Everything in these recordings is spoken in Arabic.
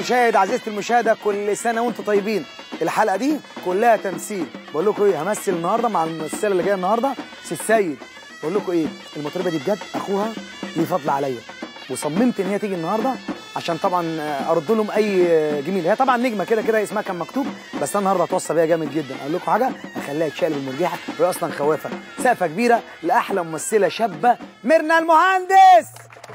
المشاهد، عزيزتي المشاهده، كل سنه وانتم طيبين. الحلقه دي كلها تمثيل. بقول لكم ايه، همثل النهارده مع الممثله اللي جايه النهارده سي السيد. بقول لكم ايه، المطربه دي بجد اخوها ليه فضل عليا، وصممت ان هي تيجي النهارده عشان طبعا ارد لهم اي جميل. هي طبعا نجمه كده كده، اسمها كان مكتوب، بس انا النهارده هتوصى بيها جامد جدا. اقول لكم حاجه، هخليها تشقلب المرجحه، وهي اصلا خوافه. سقفه كبيره لاحلى ممثله شابه، ميرنا المهندس.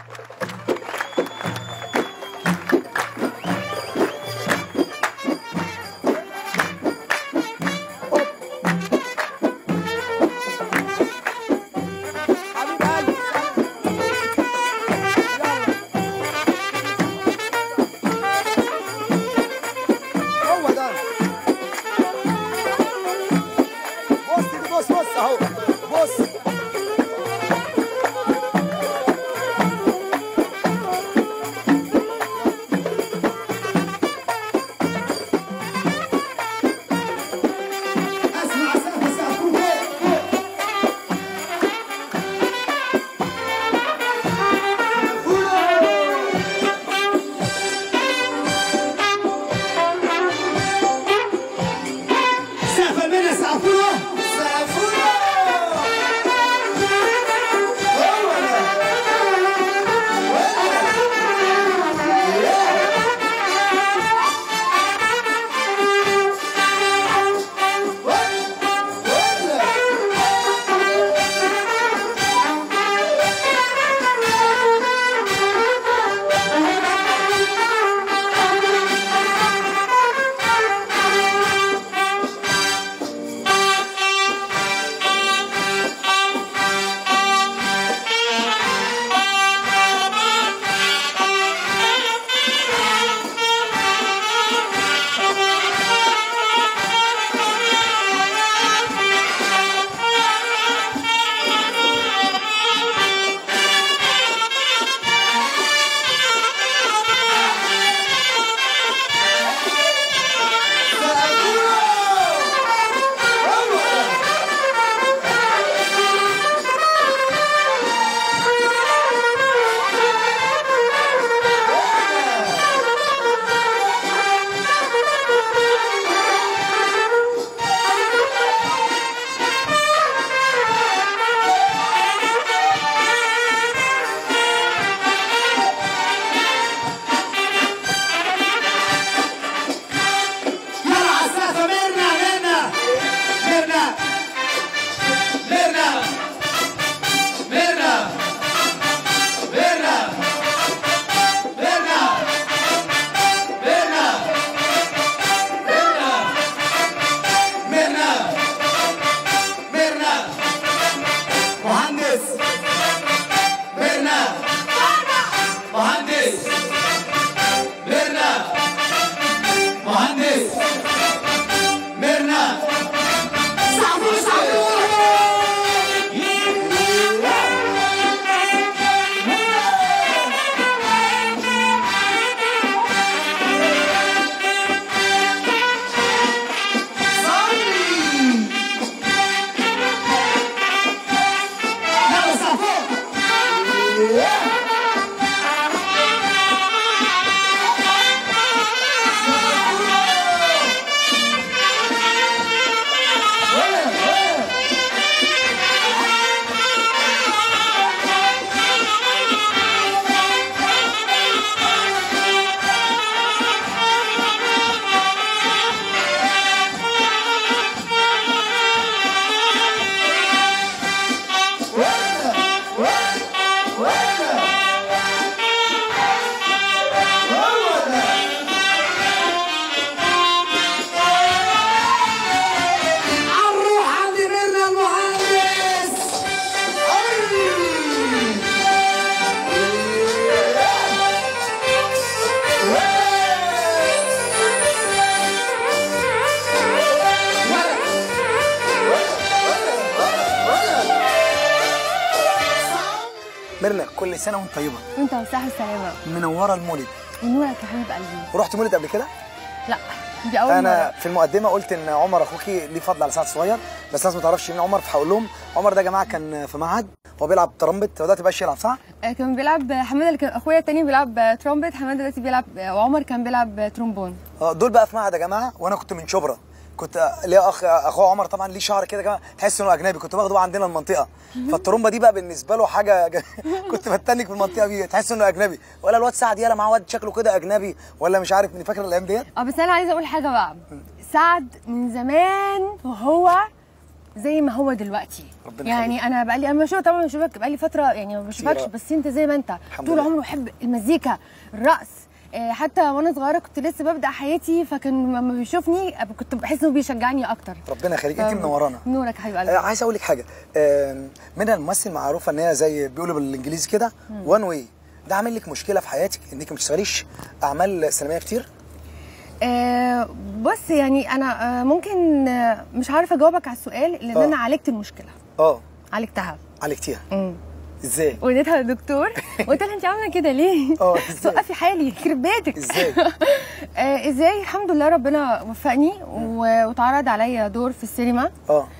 ميرنا كل سنه وانت طيبه. وانت بالصحه والسلامه. منوره المولد. نورك يا حبيب قلبي. ورحت مولد قبل كده؟ لا دي اول مره. انا في المقدمه قلت ان عمر اخوكي ليه فضل على سعد صغير، بس الناس ما تعرفش مين عمر، فهقول لهم عمر ده يا جماعه كان في معهد هو بيلعب ترامبت، هو دلوقتي مبقاش يلعب صح؟ كان بيلعب حماده، اللي كان اخويا التاني بيلعب ترومبت، حماده دلوقتي بيلعب، وعمر كان بيلعب ترومبون. دول بقى في معهد يا جماعه، وانا كنت من شبرا، كنت ليا اخوه عمر طبعا ليه شعر كده يا جماعه تحس انه اجنبي، كنت باخده بقى عندنا المنطقه، فالترومبه دي بقى بالنسبه له حاجه كنت بتنك في المنطقه دي تحس انه اجنبي، ولا الواد سعد يالا معاه واد شكله كده اجنبي، ولا مش عارف، من فاكر الايام ديت؟ بس انا عايزه اقول حاجه بقى، سعد من زمان وهو زي ما هو دلوقتي. يعني انا بقالي طبعا بشوفك بقالي فتره، يعني ما بشوفكش، بس انت زي ما انت طول عمره بحب المزيكا، الرقص. حتى وانا صغيره كنت لسه ببدا حياتي، فكان لما بيشوفني كنت بحس انه بيشجعني اكتر. ربنا يخليك، انت منورانا. نورك يا حبيب قلبي. عايز اقول لك حاجه، منى الممثل معروفه ان هي زي بيقولوا بالانجليزي كده وان واي، ده عامل لك مشكله في حياتك انك ما بتشتغليش اعمال سينمائيه كتير؟ بص يعني انا ممكن مش عارفه اجاوبك على السؤال، لان انا عالجت المشكله. عالجتها. عالجتيها؟ ازاي؟ وديتها للدكتور وقلت لها انت عامله كده ليه؟ ازاي؟ توقفي حالي، يخرب بيتك. ازاي؟ ازاي؟ الحمد لله ربنا وفقني واتعرض عليا دور في السينما.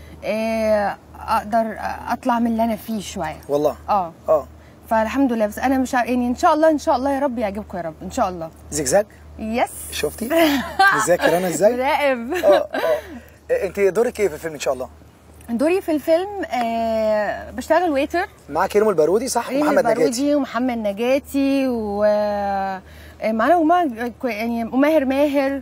اقدر اطلع من اللي انا فيه شويه. والله؟ فالحمد لله، بس انا مش يعني ان شاء الله يا رب يعجبكم يا رب ان شاء الله. زجزاج؟ يس. شفتي؟ مذاكر انا ازاي؟ راقب. انت دورك ايه في الفيلم ان شاء الله؟ دوري في الفيلم بشتغل ويتر. معاك ريم البارودي صح؟ ومحمد نجاتي. ومحمد نجاتي معانا يعني وماهر ماهر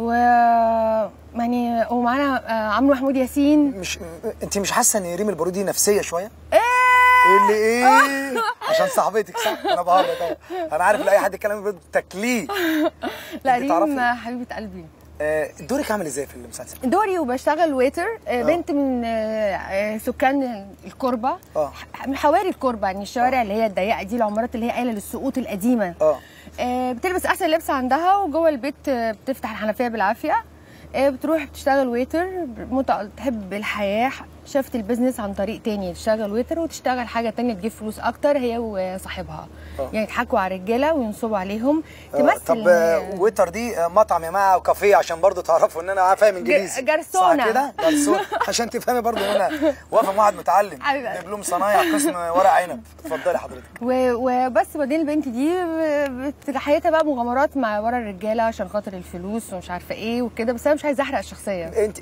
يعني ومعانا عمرو محمود ياسين. انت مش حاسه ان ريم البارودي نفسيه شويه؟ اللي عشان صاحبتك صح؟ انا بهرج اهو، انا عارف ان اي حد يتكلم تكليه. لا ريم حبيبه قلبي. دورك عامل ازاي في المسلسل؟ دوري وبشتغل ويتر، بنت من سكان الكوربه، من حواري الكوربه، يعني الشوارع اللي هي الضيقه دي، العمارات اللي هي قايله للسقوط القديمه. بتلبس احسن لبس عندها، وجوه البيت بتفتح الحنفيه بالعافيه. بتروح بتشتغل ويتر، تحب الحياه، شافت البيزنس عن طريق تاني، تشتغل ويتر وتشتغل حاجه تانية تجيب فلوس اكتر هي وصاحبها. يعني يضحكوا على الرجاله وينصبوا عليهم. تمثل. طب ويتر دي مطعم يا جماعه وكافيه، عشان برضو تعرفوا ان انا فاهم انجليزي. جرسونه. صح كده؟ جرسونه عشان تفهمي برضو ان انا واقفه مع واحد متعلم دبلوم صنايع قسم ورق عنب. اتفضلي حضرتك. وبس. بعدين البنت دي حياتها بقى مغامرات مع ورا الرجاله عشان خاطر الفلوس ومش عارفه ايه وكده، بس انا مش عايزه احرق الشخصيه. انت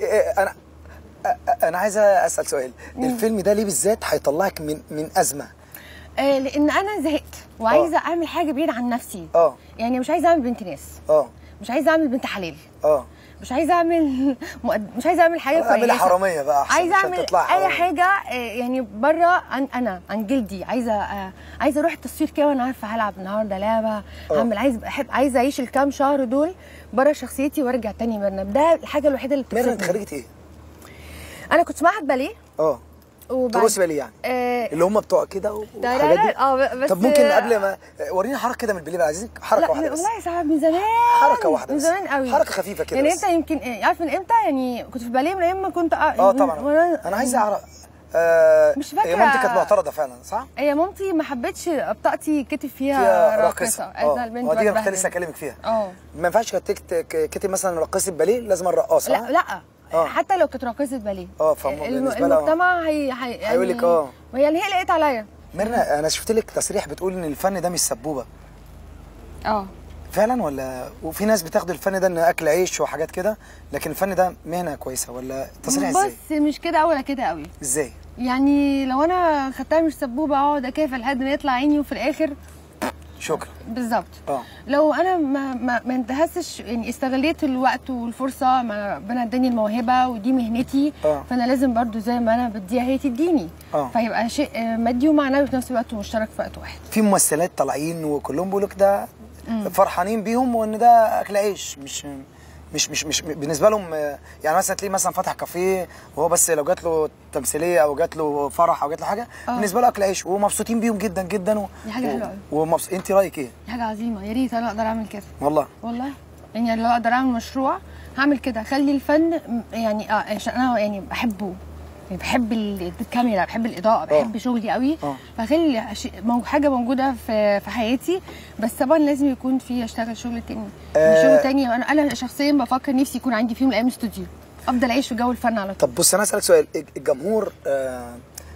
انا عايزه اسال سؤال، الفيلم ده ليه بالذات هيطلعك من ازمه؟ لان انا زهقت وعايزه اعمل حاجه بعيد عن نفسي. يعني مش عايزه اعمل بنت ناس. مش عايزه اعمل بنت حلال. مش عايزه اعمل مش عايزه اعمل حاجه كويسه. اعمل حراميه بقى احسن. عايزه اعمل اي حاجه يعني بره عن جلدي. عايزه اروح التصوير كده وانا عارفه هلعب النهارده لعبه، هعمل عايزه اعيش الكام شهر دول بره شخصيتي وارجع تاني مرنة. ده الحاجه الوحيده اللي بتبسطني. انت خريجه ايه؟ انا كنت معهد باليه. تروسي باليه يعني؟ اللي هم بتوع كده والحاجات دي. بس طب ممكن قبل ما ورينا حركه كده من الباليه بقى، عايزينك حركه واحده بس. والله يا صاحبي من زمان. حركه واحده من زمان قوي. حركه خفيفه كده. يعني انت يمكن عارف من امتى؟ يعني كنت في باليه من ايام ما كنت طبعا. انا عايز اعرف. مش فاكره. هي مامتي كانت معترضه فعلا صح؟ هي مامتي ما حبتش بطاقتي كتب فيها راقصه. البنت دي كنت لسه اكلمك فيها. ما ينفعش كتب مثلا راقصه باليه، لازم الرقاصه. لا حتى لو كانت راقصه باليه. المجتمع هيقول لك وهي اللي هي لقيت عليا. ميرنا انا شفت لك تصريح بتقول ان الفن ده مش سبوبه. فعلا ولا؟ وفي ناس بتاخد الفن ده انه اكل عيش وحاجات كده، لكن الفن ده مهنه كويسه ولا تصريح ازاي؟ بص مش كده ولا كده قوي. ازاي؟ يعني لو انا خدتها مش سبوبه اقعد اكافئ لحد ما يطلع عيني وفي الاخر شكرا. بالظبط. لو انا ما انتهزتش، يعني استغليت الوقت والفرصه، ما ربنا اداني الموهبه ودي مهنتي، فانا لازم برضو زي ما انا بديها هي تديني. فيبقى شيء مادي ومعنوي في نفس الوقت ومشترك في وقت واحد. في ممثلات طالعين وكلهم بيقولوا كده فرحانين بيهم وان ده اكل عيش، مش بالنسبه لهم. يعني مثلا تلاقيه مثلا فاتح كافيه وهو بس لو جات له تمثيليه او جات له فرح او جات له حاجه بالنسبه له اكل عيش ومبسوطين بيهم جدا جدا. دي حاجه حلوه قوي. انت رايك ايه؟ دي حاجه عظيمه، يا ريت انا اقدر اعمل كده. والله يعني لو اقدر اعمل مشروع هعمل كده، اخلي الفن يعني عشان انا يعني بحبه، يعني بحب الكاميرا، بحب الاضاءه، بحب شغلي قوي. فاخلي حاجه موجوده في حياتي، بس طبعا لازم يكون في اشتغل شغل تاني. شغل تاني. انا شخصيا بفكر نفسي يكون عندي في يوم من الايام استوديو افضل اعيش في جو الفن على طول. طب بص انا اسالك سؤال، الجمهور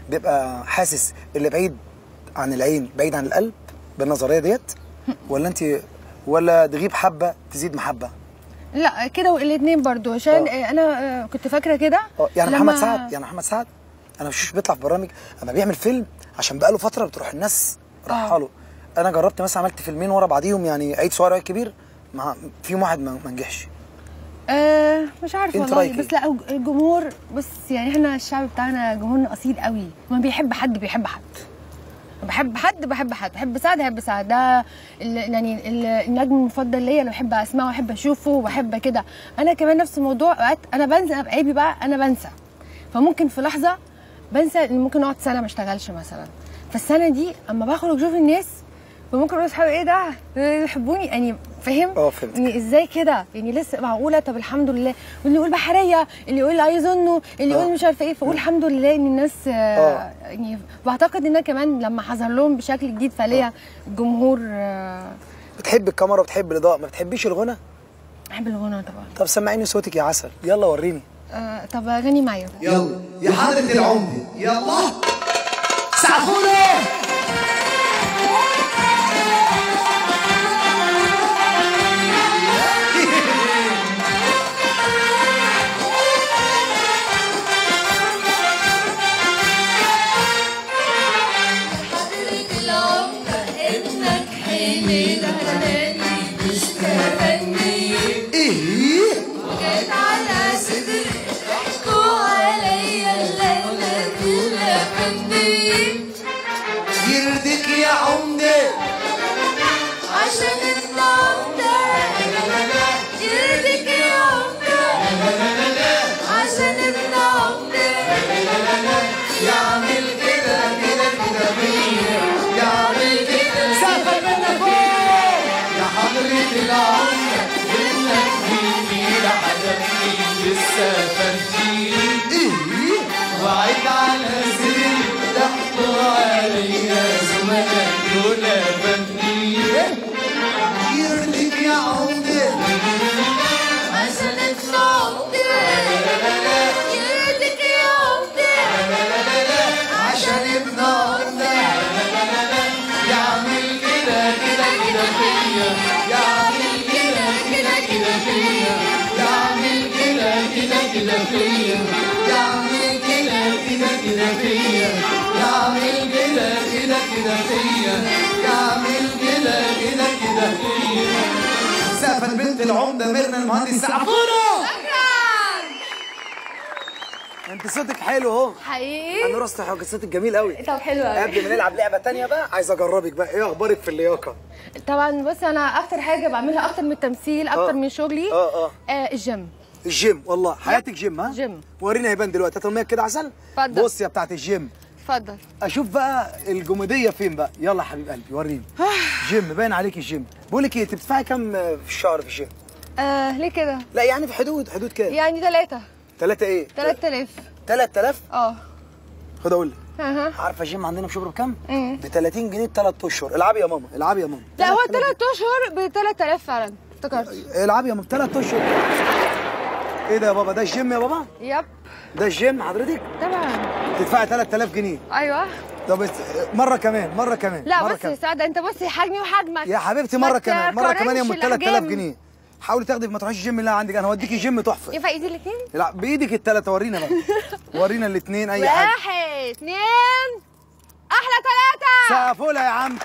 بيبقى حاسس اللي بعيد عن العين بعيد عن القلب بالنظريه ديت، ولا انت ولا تغيب حبه تزيد محبه؟ لا كده الاثنين برضو، عشان انا كنت فاكره كده. يعني محمد سعد انا مش بيطلع في برامج اما بيعمل فيلم عشان بقاله فتره بتروح الناس رايحه له. انا جربت مثلا عملت فيلمين ورا بعضيهم، يعني عيد صغير وعيد كبير، فيهم واحد ما نجحش. مش عارفه والله، بس لا الجمهور، بس يعني احنا الشعب بتاعنا جمهورنا اصيل قوي، ما بيحب حد بيحب حد، بحب حد بحب حد، بحب سعد ده يعني النجم المفضل ليا، انا بحب اسمعه واحب اشوفه وبحب كده. انا كمان نفس الموضوع، اوقات انا بنسى، انا بعيبي بقى انا بنسى، فممكن في لحظه بنسى ان ممكن اقعد سنه ما اشتغلش مثلا، فالسنه دي اما بخرج اشوف الناس فممكن اقول لاصحابي ايه ده يحبوني، يعني فاهم؟ فهمت. يعني ازاي كده، يعني لسه معقوله؟ طب الحمد لله. واللي يقول بحريه، اللي يقول عايزنه، اللي يقول مش عارفه ايه، فاقول الحمد لله ان الناس يعني بعتقد ان انا كمان لما حظهر لهم بشكل جديد فليا الجمهور. بتحب الكاميرا وبتحب الاضاءه، ما بتحبيش الغنى؟ بحب الغنى طبعا. طب سمعيني صوتك يا عسل، يلا وريني. طب غني معايا. يلا يا حضرة العمدة، يلا سقفونا. يرضيك يا عمدة عشان ابن عمدة، يرضيك يا عمدة عشان ابن عمدة، يعمل كده كده كده بيا، يعمل كده سقف منك فوق يا حضرة العمدة، منك فيني لحدفني لسه فانتين وعيد على سري ضحكوا عليا زملاء دول فانتين. يرضيك يا عمدة عشان ابن عمدة، يرضيك يا عمدة عشان ابن عمدة، يعمل كده كده كده فيا، يعمل كده كده كده فيا، يعمل كده كده كده فيا، يعمل كده كده كده فيا، يعمل كده كده كده فيا، يعمل كده كده كده فيا. سقفت بنت العمدة ميرنا المهندس سقفونا. انت صوتك حلو اهو حقيقي. انا راسته حاجه، صوتك جميل قوي. طب حلو قوي. قبل ما نلعب لعبه تانية بقى عايز اجربك بقى، ايه اخبارك في اللياقه؟ طبعا بص، انا اكتر حاجه بعملها اكتر من التمثيل، اكتر من شغلي الجيم. الجيم، والله حياتك جيم. ها جيم. ورينا يبان دلوقتي، هات المايك كده عسل. اتفضل. بص يا بتاعت الجيم، اتفضل. اشوف بقى الجموديه فين بقى. يلا يا حبيب قلبي وريني. جيم باين عليك الجيم. بقول لك ايه، انت بتدفعي كام في الشهر في الجيم؟ ليه كده؟ لا يعني في حدود كام؟ يعني 3. 3 ايه؟ 3000. 3000؟ خد اقول لك. عارفه الجيم عندنا بشبرا بكام؟ ب 30 جنيه ب3 اشهر. العبي يا ماما، العبي يا ماما. لا هو 3 اشهر ب 3000 فعلا، افتكرت. العبي يا ماما ب3 اشهر. ايه ده يا بابا؟ ده الجيم يا بابا؟ يب. ده الجيم حضرتك؟ طبعا. تدفعي 3000 جنيه. ايوه. طب مرة كمان. لا بص يا سعد، انت بص حجمي وحجمك يا حبيبتي. مرة كمان يا ام 3000 جنيه. حاولي تاخدي، ما تروحيش الجيم اللي عندك، انا هوديكي جيم تحفه. ينفع ايدي الاثنين؟ لا بايدك الثلاثه. ورينا بقى. ورينا الاثنين اي حاجه. 1 2 احلى 3. سقفولها يا عم.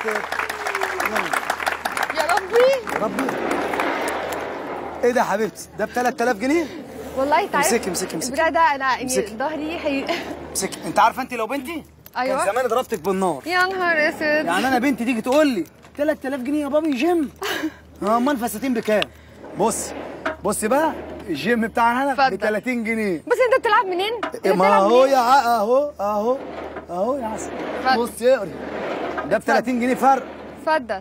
يا ربي يا ربي. ايه ده يا حبيبتي؟ ده ب 3000 جنيه؟ والله انت عارف. امسكي البتاع ده انا ظهري امسكي. انت عارفه انت لو بنتي ايوه كان زمان ضربتك بالنار. يا نهار اسود. يعني انا بنتي تيجي تقول لي 3000 جنيه يا بابي جيم. امال فساتين بكام؟ بصي بقى الجيم بتاعنا ب 30 جنيه. بس انت بتلعب منين؟ ما هو يا اهو يا عسل. بصي اقري، ده ب 30 جنيه فرق. اتفضل.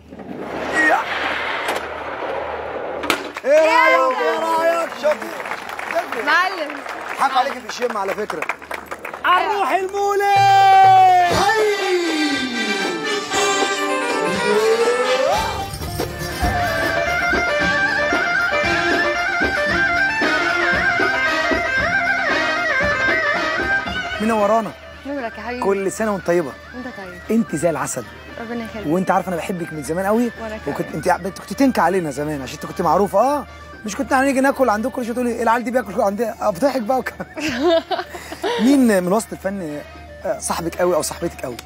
ايه رايك؟ شوفي معلم، حق عليكي في الجيم على فكره. الروح المولد. منورانا نورك يا حبيبي. كل سنه وانت طيبه. انت طيب. انت زي العسل. ربنا يخليك. وانت عارفه انا بحبك من زمان قوي. وكنت انت كنت تنكى علينا زمان عشان انت كنت معروفه. مش كنت نيجي ناكل عندكم كل شويه تقولي العيال دي بياكل عندي بضحك بقى مين من وسط الفن صاحبك قوي او صاحبتك قوي؟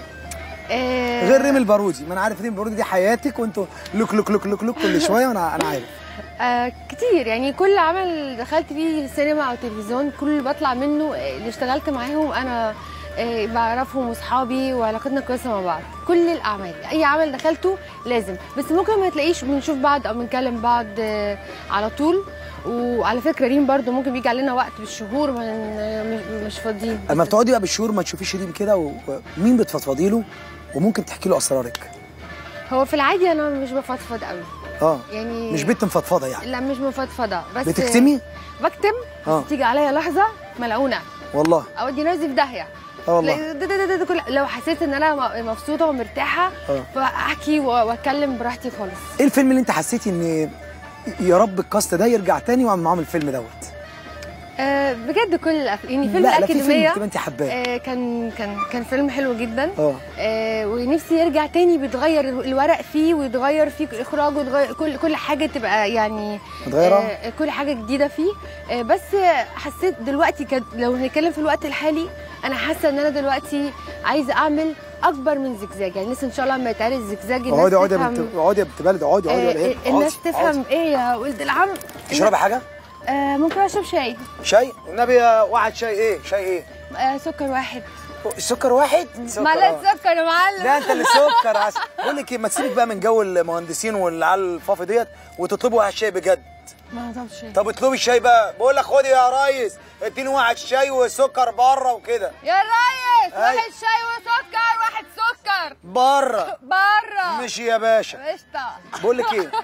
غير ريم البارودي، ما انا عارف ريم البارودي دي حياتك وانتوا لوك لوك لوك لوك لوك كل شويه وانا عارف. كتير يعني كل عمل دخلت فيه سينما او تلفزيون كل اللي بطلع منه اللي اشتغلت معاهم انا بعرفهم واصحابي وعلاقتنا كويسه مع بعض. كل الاعمال اي عمل دخلته لازم، بس ممكن ما تلاقيش بنشوف بعض او بنكلم بعض على طول. وعلى فكره ريم برضو ممكن بيجي علينا وقت بالشهور مش فاضيين. اما بتقعدي بقى بالشهور ما تشوفيش ريم كده ومين بتفضفضي له وممكن تحكي له اسرارك؟ هو في العادي انا مش بفضفض قوي. يعني مش بنت مفضفضه يعني؟ لا مش مفضفضه بس بتكتمي؟ بكتم بس تيجي عليا لحظه ملعونه والله اودي نفسي في داهيه. والله لو حسيت ان انا مبسوطه ومرتاحه فاحكي واتكلم براحتي خالص. ايه الفيلم اللي انت حسيتي ان يا رب الكاست ده يرجع تاني واعمل معاهم الفيلم دوت؟ بجد كل الافلام يعني فيلم الاكاديميه فيلم انت حباه كان فيلم حلو جدا. ونفسي يرجع تاني بيتغير الورق فيه ويتغير فيه الاخراج ويتغير كل حاجه تبقى يعني متغيره كل حاجه جديده فيه. بس حسيت دلوقتي لو هنتكلم في الوقت الحالي انا حاسه ان انا دلوقتي عايزه اعمل اكبر من زجزاج. يعني لسه ان شاء الله لما يتعرض زجزاج اقعدي يا بنت بلد اقعدي الناس تفهم ايه يا ولد العم. تشربي حاجه؟ ممكن اشرب شاي. شاي؟ النبي واحد شاي ايه؟ شاي ايه؟ سكر واحد. سكر واحد؟ معلقه سكر يا معلم. لا انت اللي سكر عسل. بقول لك ايه ما تسيبك بقى من جو المهندسين والعيال الفافي ديت وتطلبوا واحد شاي بجد. ما طلبش شاي. طب اطلبي الشاي بقى. بقول لك خدي يا ريس اديني واحد شاي وسكر بره وكده. يا ريس واحد شاي وسكر واحد سكر بره ماشي يا باشا. قشطه. بقول لك ايه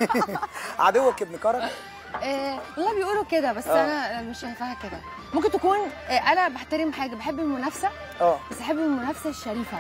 عدوك ابن كرم؟ والله بيقولوا كده بس انا مش شايفاها كده. ممكن تكون انا بحترم حاجه بحب المنافسه بس بحب المنافسه الشريفه.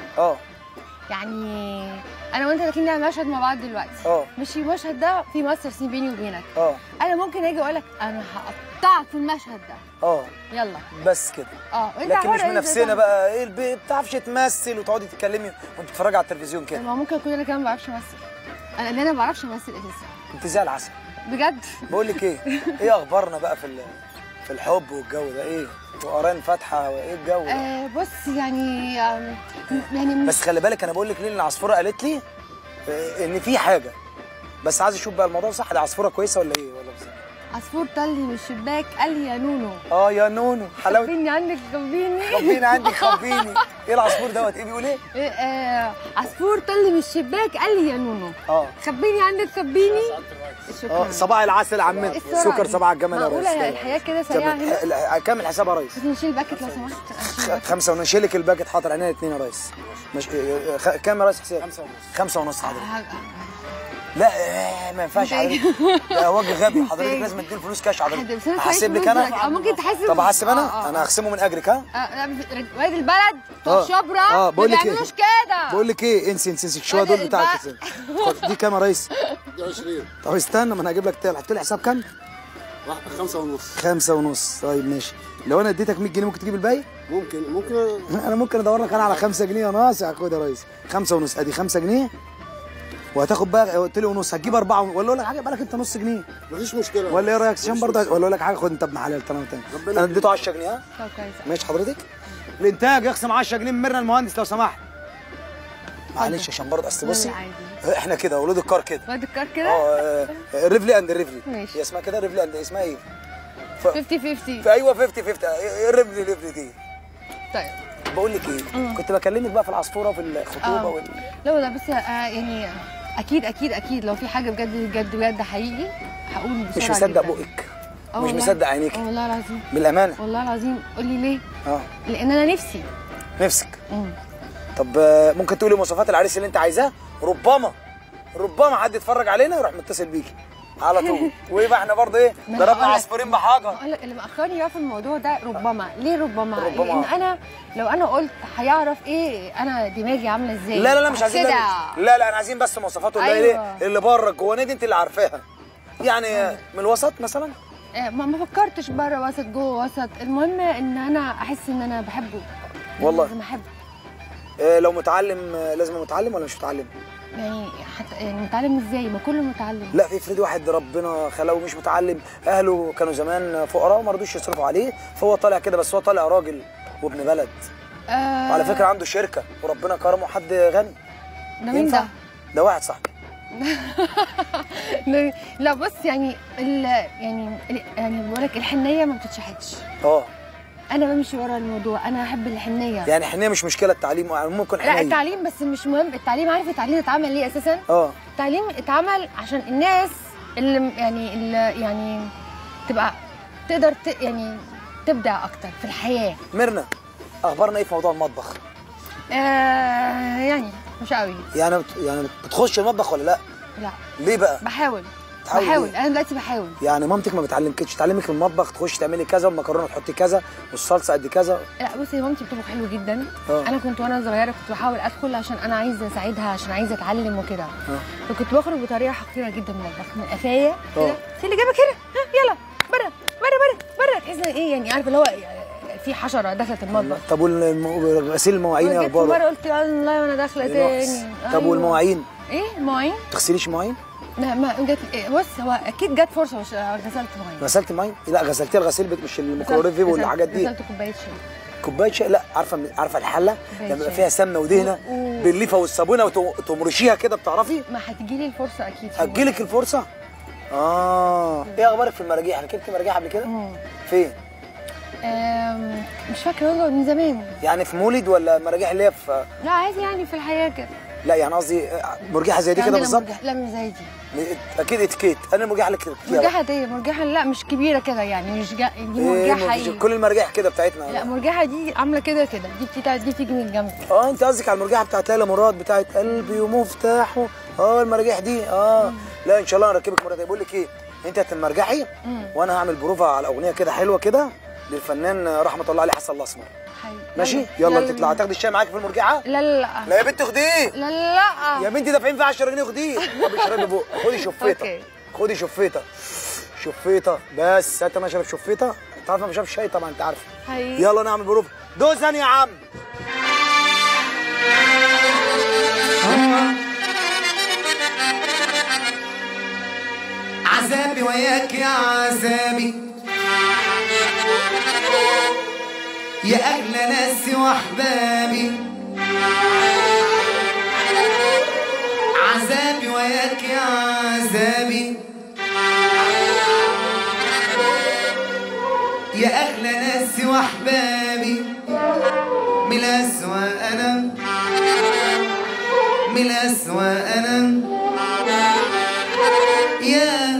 يعني انا وانت داخلين نعمل مشهد مع بعض دلوقتي مش المشهد ده في ماستر سين بيني وبينك. انا ممكن اجي اقول لك انا هقطعك في المشهد ده. يلا بس كده. لكن مش من نفسنا بقى ايه ما بتعرفش تمثل وتقعدي تتكلمي وانت بتتفرجي على التلفزيون كده. ما ممكن اكون انا كمان ما بعرفش امثل. انا ما بعرفش امثل اساسا. انت زي العسل بجد. بقول لك ايه اخبارنا بقى في الحب والجو ده ايه؟ وقران فاتحه وايه الجو ده؟ بص يعني بس خلي بالك انا بقول لك ليه؟ العصفوره قالت لي ان في حاجه بس عايز اشوف بقى الموضوع صح. دي عصفوره كويسه ولا ايه ولا بس؟ عصفور طلي من الشباك قال لي يا نونو. يا نونو حلاوه. خبيني عندك خبيني عندك خبيني. ايه العصفور دوت ايه بيقول ايه؟ عصفور طلي من الشباك قال لي يا نونو. خبيني عندك خبيني. شكرا. صباح العسل عمتي. سكر صباح الجمال يا ريس. معقوله الحياه كده سريعه هنا؟ كام الحساب يا ريس؟ نشيل الباكت لو سمحت. 5 ونشيل لك الباكت. حاضر عينيا 2 يا ريس. كام يا ريس حساب؟ 5 ونص حضرتك. لا ما ينفعش حضرتك. ده وجه غبي حضرتك. لازم تديله فلوس كاش حضرتك. هحسب لك انا. ممكن تحسب. طب احسب انا؟ انا هخصمه من اجرك. واد البلد بتوع شبرا ما بيعملوش كده. بقول لك ايه انسي الشويه دول بتاعك. دي كام يا ريس؟ دي 20. طب استنى ما انا هجيب لك حط لي حساب كام؟ 5 ونص. 5 ونص. طيب ماشي. لو انا اديتك 100 جنيه ممكن تجيب الباقي؟ ممكن انا ممكن ادور لك انا على 5 جنيه يا ناصع. خد يا ريس 5 ونص. ادي 5 جنيه وهتاخد بقى قلت لي ونص. هتجيب 4 ولا اقول لك حاجه بالك انت نص جنيه؟ مفيش مشكله. ولا ايه رايك عشان برضه ولا اقول لك حاجه خد انت ابن حلال تمام. انا اديته 10 جنيه. طب كويس. ماشي حضرتك. الانتاج يخصم 10 جنيه من ميرنا المهندس لو سمحت. معلش عشان برضه اصل بصي احنا كده ولاد الكار كده. ولاد الكار كده. ريفلي اند ريفلي. ماشي. هي اسمها كده ريفلي اند اسمها ايه؟ 50-50. ايوه 50-50 ريفلي دي. طيب بقول لك ايه؟ كنت بكلمك بقى في العصفوره في الخطوبه لا بس يعني اكيد لو في حاجه بجد حقيقي هقول بسرعه. مش مصدق بقك. مش مصدق عينيك. والله العظيم. بالامانه. والله العظيم. قولي ليه؟ لان انا نفسك. طب ممكن تقولي مواصفات العريس اللي انت عايزاه؟ ربما حد يتفرج علينا يروح متصل بيكي على طول. ويبقى احنا برضه ايه ضربنا عصفورين بحجر. اللي مأخرني بقى في الموضوع ده ربما. ليه ربما؟ لان انا لو انا قلت هيعرف ايه انا دماغي عامله ازاي. لا مش عايزين. لا انا عايزين بس مواصفاته اللي ايه اللي بره الجوانيه دي انت اللي عارفاها. يعني من الوسط مثلا. ما فكرتش بره وسط جوه وسط. المهم ان انا احس ان انا بحبه والله لازم احب. لو متعلم لازم متعلم ولا مش متعلم؟ يعني حتى يعني متعلم ازاي؟ ما كله متعلم. لا، في افرض واحد ربنا خلقه مش متعلم، اهله كانوا زمان فقراء وما رضوش يصرفوا عليه، فهو طالع كده، بس هو طالع راجل وابن بلد. وعلى فكره عنده شركه وربنا كرمه حد غني. ده مين ده؟ ده واحد صاحبي. لا بص يعني يعني بقول لك الحنيه ما بتتشحتش. انا بمشي ورا الموضوع، انا احب الحنيه. يعني حنيه مش مشكله، التعليم ممكن حنيه. لا التعليم بس مش مهم. التعليم، عارف التعليم اتعمل ليه اساسا؟ التعليم اتعمل عشان الناس اللي يعني تبقى تقدر يعني تبدع اكتر في الحياه. ميرنا، اخبارنا ايه في موضوع المطبخ؟ يعني مش قوي. يعني بتخش المطبخ ولا لا؟ لا. ليه بقى؟ بحاول. إيه؟ انا دلوقتي بحاول. يعني مامتك ما بتعلمكش تعلمك المطبخ، تخشي تعملي كذا والمكرونه تحطي كذا والصلصه قد كذا؟ لا بصي، مامتي بتطبخ حلو جدا. انا كنت وانا صغيره كنت بحاول ادخل عشان انا عايزه اساعدها، عشان عايزه اتعلم وكده. فكنت بخرج بطريقه حقيره جدا من المطبخ، من قفايا كده. اللي جابك هنا؟ يلا بره بره بره بره. تحس ايه يعني، عارفه اللي هو في حشره دخلت المطبخ. طب غسيل المواعين ايه اخباره؟ مره قلت الله وانا داخله تاني. طب والمواعين؟ ايه المواعين؟ ما تغسليش مواعين؟ لا ما جت. بص هو اكيد جت فرصه غسلت مواعين. غسلت مواعين؟ لا غسلتيها الغسيل مش الميكروويف والحاجات دي. غسلت كوبايه شاي. كوبايه شاي؟ لا، عارفه الحله لما يبقى فيها سمنه ودهنه بالليفه والصابونه وتمرشيها كده، بتعرفي؟ ما هتجيلي الفرصه اكيد. هتجيلك الفرصه؟ ايه اخبارك في المراجيح؟ ركبتي مراجيح قبل كده؟ فين؟ مش فاكره والله، من زمان. يعني في مولد ولا مراجيح اللي هي في؟ لا عادي يعني في الحياه كده. لا يعني قصدي مرجحه زي دي كده بالظبط؟ لا مش زي دي. اكيد اتيكيت. انا المرجحه اللي كده. مرجحه دي مرجحه لا مش كبيره كده يعني، مش دي مرجحه. ايه كل المراجيح كده بتاعتنا؟ لا مرجحه دي عامله كده دي بتيجي من الجنب. انت قصدك على المرجحه بتاعت ليلى مراد بتاعت قلبي ومفتاحه. المراجيح دي. لا ان شاء الله هنركبك مرة. بقول لك ايه، انت هتمرجحي وانا هعمل بروفا على اغنيه كده حلوه كده للفنان رحمه الله عليه حسن الاسمر. ماشي؟ يلا انت تطلعي تاخدي الشاي معاكي في المرجحه؟ لا يا بنت خديه. لا يا بنتي دافعين فيها 10 جنيه، خديه. طب اشربي بق، خدي شفيطه. خدي شفيطه بس. انت ما شرب شفيطه؟ انت عارفه ما شربش شاي طبعا، انت عارفه. يلا نعمل بروفا. دوزن يا عم. عذابي وياك يا عذابي، يا أغلى ناسي وأحبابي. عذابي وياك يا عذابي، يا أغلى ناسي وأحبابي. من الأسوأ أنا، من الأسوأ أنا يا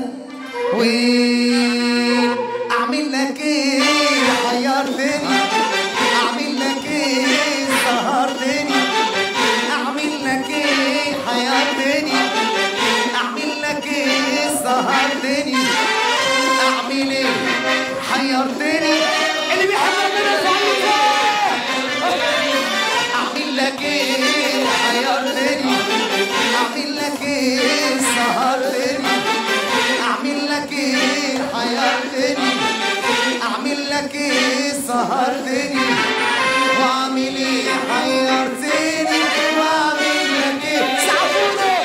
ويل. أعمل لك إيه حيرتني، أعمل لك إيه سهرتني، أعمل لك إيه حيرتني، أعمل لك إيه سهرتني، أعمل إيه حيرتني. اللي بيحب ربنا يسعدك. أعمل لك إيه حيرتني، أعمل لك إيه سهرتني، أعمل لك إيه حيرتني، أعمل لك إيه سهرتني، وأعمل إيه حيرتني، وأعمل لك إيه سعفوني.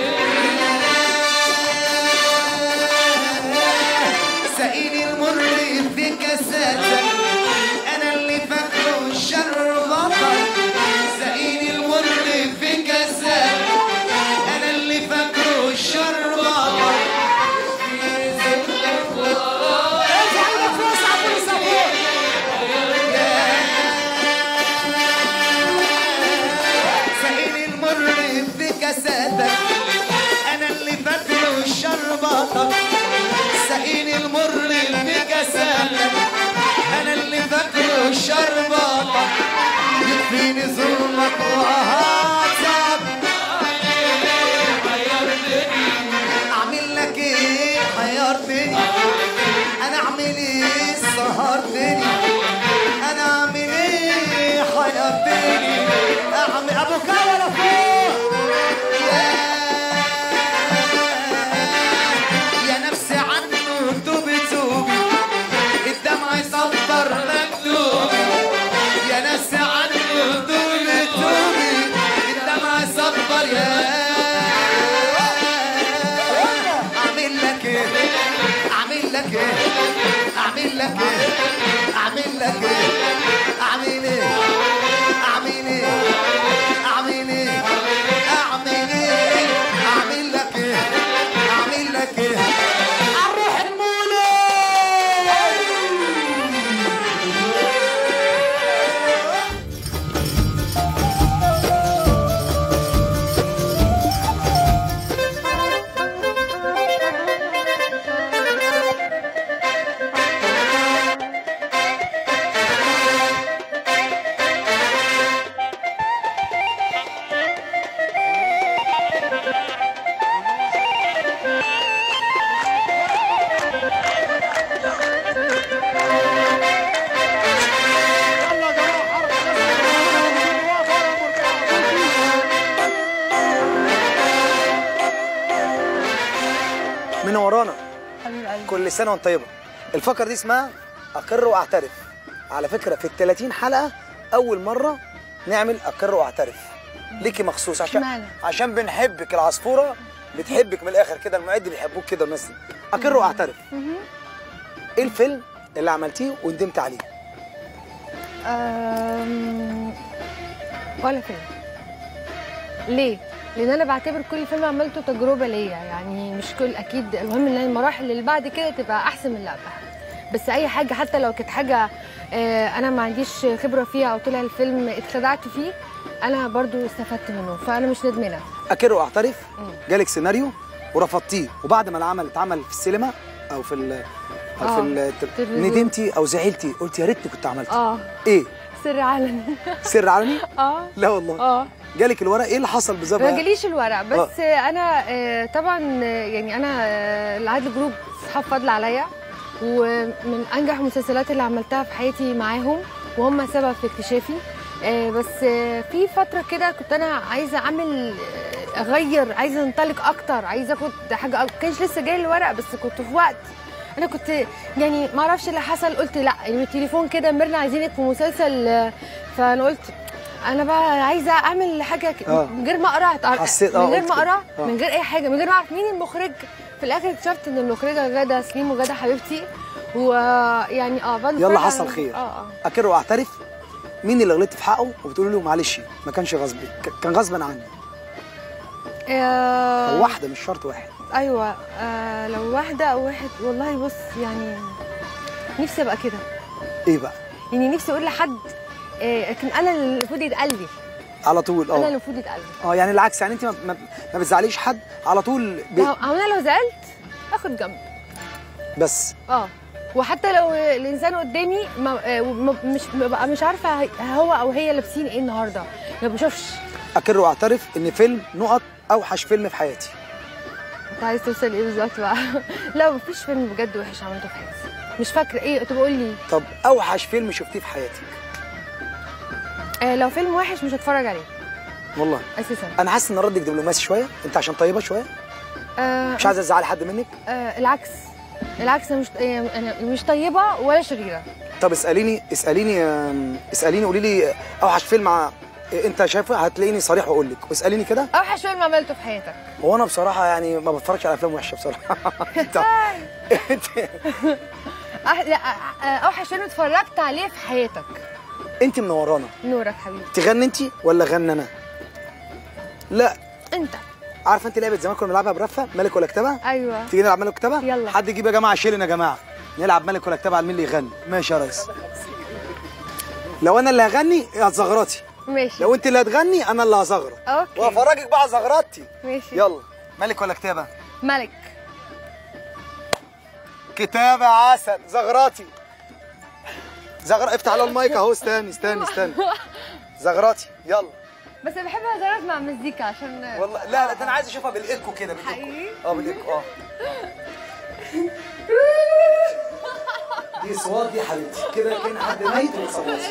سقيني المر في كاساتك، أنا اللي فاكره الشر بطل. سقيني المر في كاساتك، أنا اللي فاكره الشر بطل. سقيني المر في كاساتك، أنا اللي فاكره الشر بطل. سقيني المر في كاساتك، أنا اللي فاكره الشر بطل. يكفيني ظلمك وقهاتك. أعمل لك إيه حيرتني، أنا أعمل إيه سهرتني، أنا أعمل إيه حيرتني. أعمل أبو كاميرا فوق. يا نفسي عنه توبي توبي، الدمع يصدر مكتوب. يا نفسي عنه كل سنه وانت طيبه. الفقره دي اسمها اقر واعترف. على فكره في ال 30 حلقه اول مره نعمل اقر واعترف ليكي مخصوص عشان بنحبك. العصفوره بتحبك من الاخر كده، المعد بيحبوك كده الناس دي. اقر واعترف. ايه الفيلم اللي عملتيه وندمت عليه؟ ولا فيلم. ليه؟ لان انا بعتبر كل فيلم عملته تجربه ليا، يعني مش كل اكيد المهم ان المراحل اللي بعد كده تبقى احسن من اللي قبلها. بس اي حاجه حتى لو كانت حاجه انا ما عنديش خبره فيها او طلع الفيلم اتخدعت فيه، انا برضو استفدت منه، فانا مش ندمانه. اقر واعترف جالك سيناريو ورفضتيه، وبعد ما العمل اتعمل في السينما او في ندمتي او زعلتي قلتي يا ريتني كنت عملت ايه؟ سر علني. سر علني؟ لا والله. جالك الورق؟ ايه اللي حصل بالظبط؟ ما جاليش الورق، بس انا طبعا يعني انا العدل جروب صحاب فضل عليا، ومن انجح المسلسلات اللي عملتها في حياتي معاهم، وهم سبب في اكتشافي. بس في فتره كده كنت انا عايزه اعمل اغير، عايزه انطلق اكتر، عايزه اخد حاجه. ما كانش لسه جاي الورق، بس كنت في وقت انا كنت يعني ما اعرفش اللي حصل. قلت لا، يعني التليفون كده ميرنا عايزينك في مسلسل، فانا قلت انا بقى عايزه اعمل حاجه من غير ما اقرا. حسيت من غير ما اقرا، من غير اي حاجه، من غير ما اعرف مين المخرج. في الاخر اكتشفت ان المخرجه غاده سليم، وغاده حبيبتي، ويعني يلا حصل خير. اقر واعترف. مين اللي غلطت في حقه وبتقولي له معلش ما كانش غصبي، كان غصبا عني؟ او واحده، مش شرط واحد. ايوه لو واحده او واحد، والله بص يعني نفسي ابقى كده. ايه بقى؟ يعني نفسي اقول لحد لكن انا اللي المفروض يتقال لي على طول. انا اللي المفروض يتقال لي. يعني العكس، يعني انت ما بتزعليش حد على طول. انا لو زعلت اخد جنب بس. وحتى لو الانسان قدامي مش عارفه هو او هي لابسين ايه النهارده، ما بشوفش. اقر واعترف ان فيلم نقط اوحش فيلم في حياتي. انت عايز توصل ايه بالظبط بقى؟ لا مفيش فيلم بجد وحش عملته في حياتي، مش فاكره ايه. طب قول لي. طب اوحش فيلم شفتيه في حياتك؟ لو فيلم وحش مش هتفرج عليه والله اساسا. انا حاسس ان ردك دبلوماسي شويه، انت عشان طيبه شويه. مش عايزه ازعل حد منك. العكس انا مش طيبه ولا شريره. طب اساليني قولي لي اوحش فيلم انت شايفه، هتلاقيني صريح واقول لك. اساليني كده. اوحش فيلم عملته في حياتك؟ هو انا بصراحه يعني ما بتفرجش على افلام وحشه بصراحه. اوحش فيلم اتفرجت عليه في حياتك؟ انت منورانا. نورك حبيبي. تغني انت ولا غنى انا؟ لا انت. عارفه انت لعبه زمان كنا بنلعبها برفه، ملك ولا كتابه؟ ايوه. تيجي نلعب ملك وكتابه؟ يلا. حد يجيب يا جماعه شيلن يا جماعه، نلعب ملك ولا كتابه على مين اللي يغني. ماشي يا ريس. لو انا اللي هغني هتزغرطي. ماشي. لو انت اللي هتغني انا اللي هزغرط. اوكي. وافرجك بقى زغرطتي. ماشي. يلا. ملك ولا كتابه؟ ملك. كتابه عسل. زغراتي. افتح على المايك اهو. استني. زغراتي. يلا. بس انا بحب ازغرط مع مزيكا عشان والله لا ده انا عايز اشوفها بالايكو كده. حقيقي؟ بالايكو. دي صوت دي حبيبتي كده، كان حد ميت وتصوت.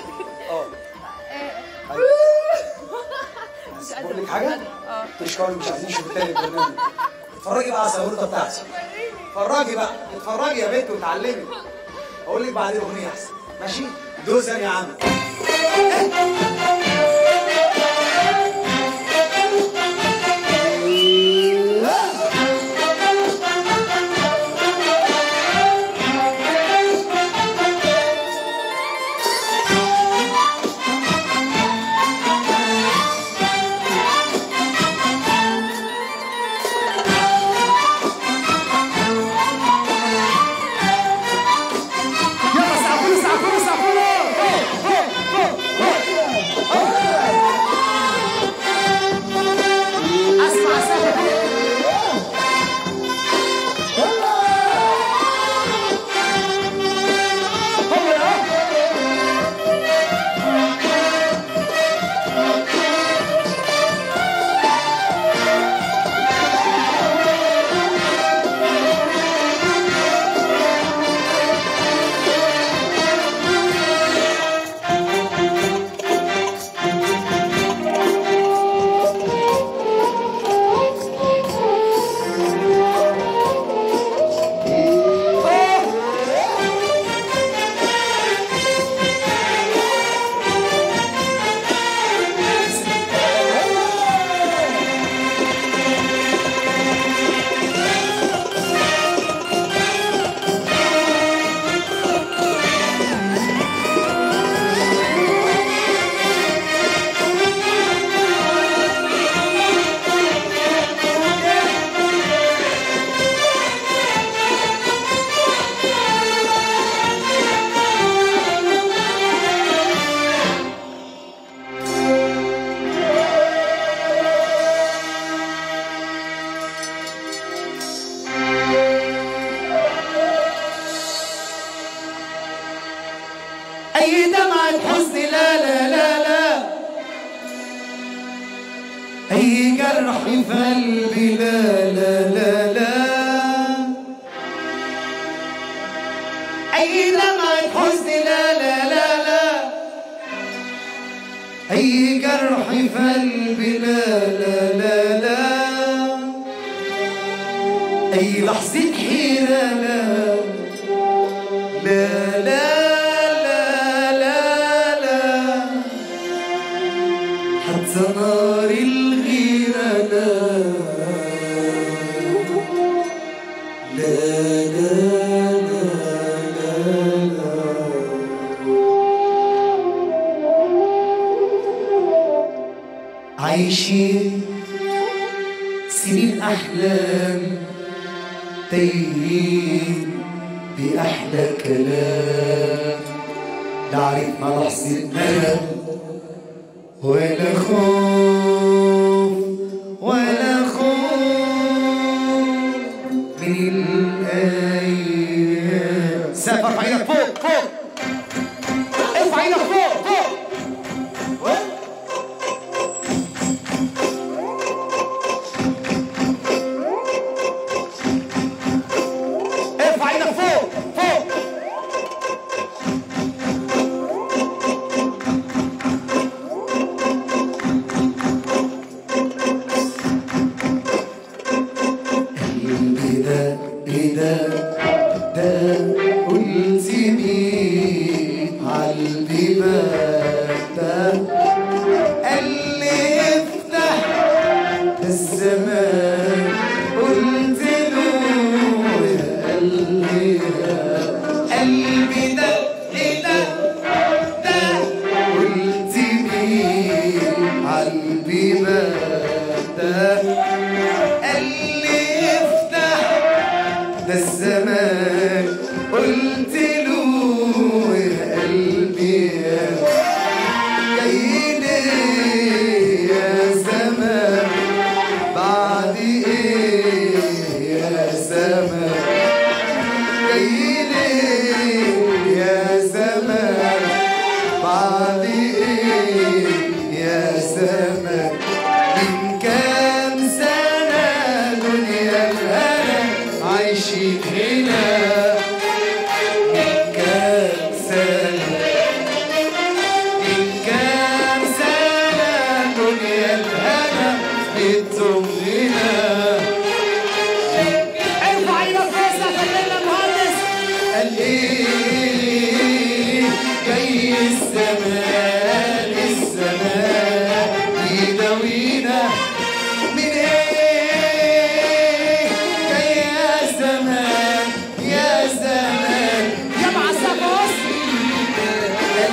بقول لك حاجه؟ تشكرني مش عايزين نشوف تاني البرنامج. اتفرجي بقى على الزغرطه بتاعتي. اتفرجي يا بنت وتعلمي. اقول لك بعد الاغنيه احسن. ماشي؟ دوزن يا عم. دمعة حزن لا لا لا لا، أي جرح في قلبي لا لا لا لا، أي دمعة حزن لا لا لا لا، أي جرح في قلبي لا لا لا لا، أي لحظة حيرة لا لا لا لا لا، حتى نار الغيرة لا لا لا لا لا. عايشين سنين أحلام تايهين بأحلى كلام، نعرف ما لحظة ندم ولا خوف ولا خوف من الأيام. سقف عينك فوق فوق، ارفع عينك فوق فوق، ارفع عينك فوق فوق. قلبي ده ايه ده قلت مين عالبيبان ده، قال لي افتح الزمان، قلت له يا قلبي قلبي ده ايه ده قلت مين عالبيبان ده، قال لي افتح ده الزمان، قلت له يا قلبي جاي ليه يا زمان، بعد ايه يا زمان، جاي ليه يا زمان، بعد ايه يا زمان، من كام سنة دنيا الهنا عايشين هنا، من كام سنة، من كام سنة دنيا الهنا بتضمنا. ارفع ايدك فوق خلينا مهندس. قال ايه جاي الزمان الزمان يداوينا من ايه، جاي يا زمان يا زمان يا معصب قال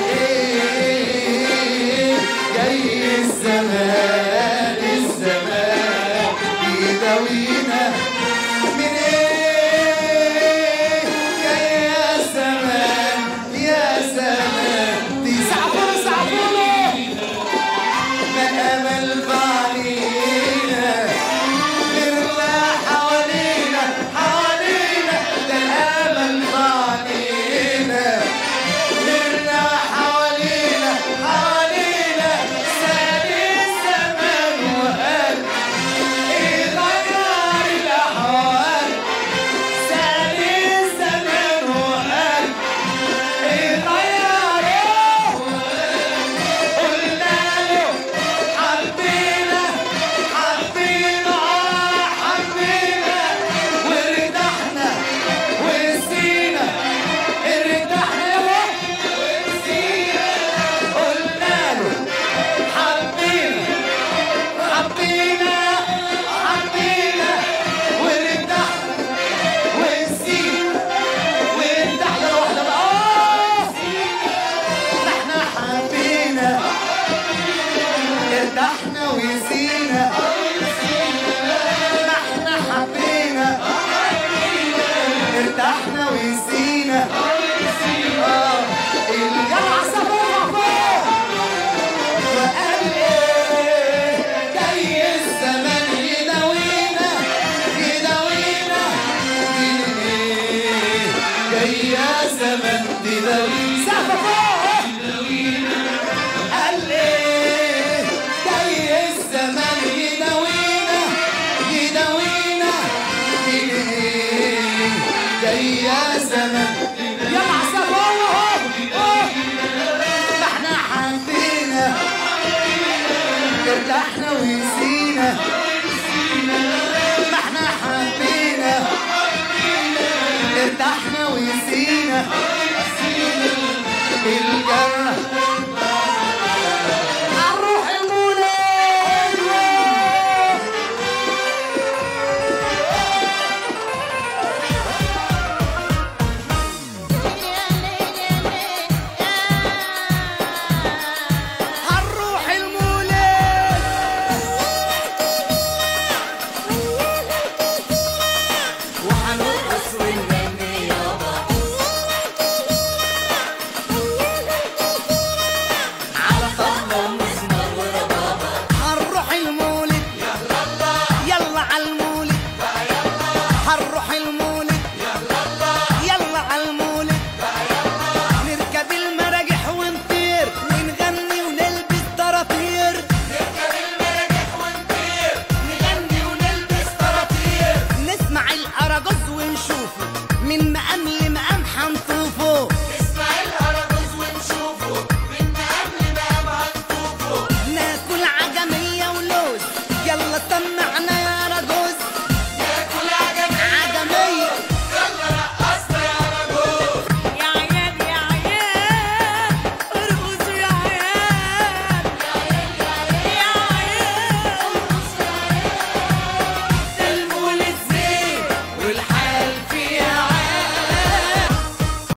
ايه جاي الزمان الزمان يداوينا من ايه، جاي يا زمان يا زمان. دي سعفور سعفور ما امل بعلينا غيرنا حوالينا حوالينا، ده الامل بعلينا غيرنا حوالينا حوالينا، سالي الزمان وقال ايه غير الاحوال، سالي الزمان وقال ايه غيره، قلنا له حبينا حبينا حبينا وارتحنا ونسينا، ارتحنا ونسينا، قلنا له حبينا حبينا حبينا وارتحنا ونسينا، وارتحنا لوحدنا بقى احنا حبينا ارتحنا ونسينا، احنا حبينا ارتحنا ونسينا. الجمع صفوفة فوق وقال ايه جاي الزمان يداوينا يداوينا من ايه، جاي يا زمان تداوينا. سقف فوق الجرح